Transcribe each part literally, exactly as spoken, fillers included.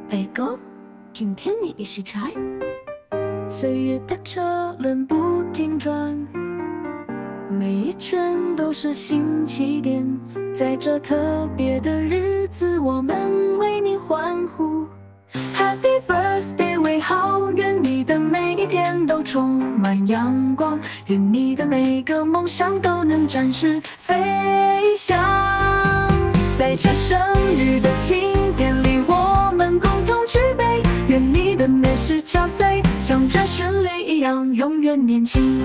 北哥，今天你一时柴。岁月的车轮不停转，每一圈都是新起点。在这特别的日子，我们为你欢呼。Happy birthday， 为好，愿你的每一天都充满阳光，愿你的每个梦想都能展翅飞翔。在这生日的庆典里，我们共同举杯，愿你的美食敲碎，像这旋律一样永远年轻。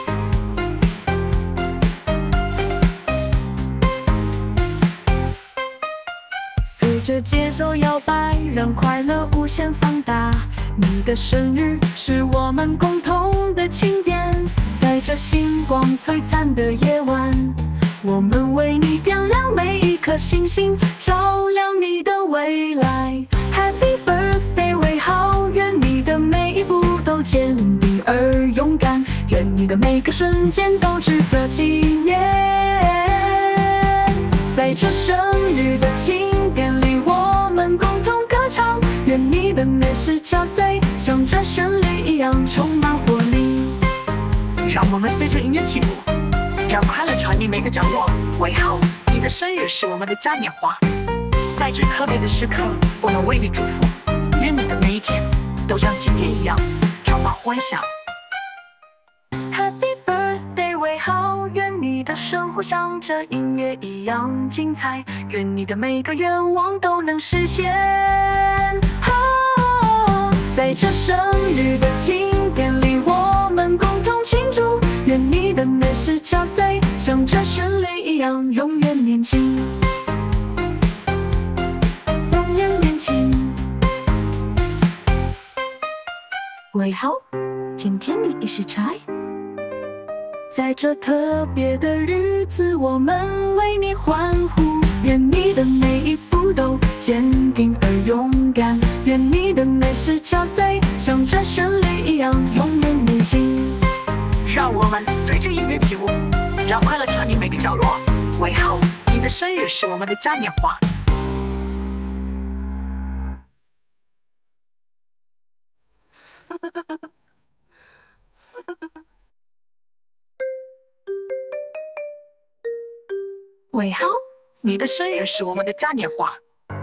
随着节奏摇摆，让快乐无限放大。你的生日是我们共同的庆典，在这星光璀璨的夜晚，我们为你点亮每一颗星星，照亮你的未来。Happy birthday， 为好，愿你的每一步都坚定而勇敢，愿你的每个瞬间都值得纪念。在这生日的庆典里，我们共同歌唱，愿你的美食敲碎，像这旋律一样充满活力。 让我们随着音乐起舞，让快乐传递每个角落。为好，你的生日是我们的嘉年华，在这特别的时刻，我们为你祝福，愿你的每一天都像今天一样充满欢笑。 Happy birthday， 为好，愿你的生活像这音乐一样精彩，愿你的每个愿望都能实现。哦，在这生日的庆典里，我们共同庆祝，愿你的美食敲碎，像这旋律一样永远年轻，永远年轻。为好，今天你一时柴。在这特别的日子，我们为你欢呼，愿你的每一步都坚定而勇敢，愿你的美食敲碎，像这旋律一样永远年轻。 让我们随着音乐起舞，让快乐传递每个角落。为好，你的生日是我们的嘉年华。为好，你的生日是我们的嘉年华。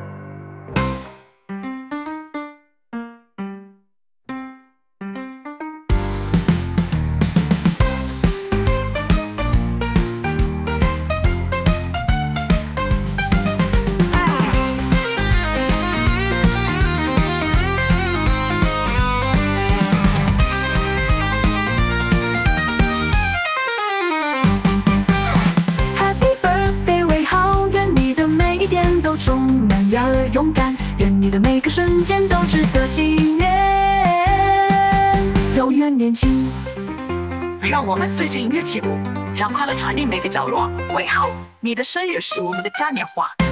勇敢，愿你的每个瞬间都值得纪念，永远年轻。 让我们随着音乐起舞，让快乐传递每个角落。为好，你的生日是我们的嘉年华。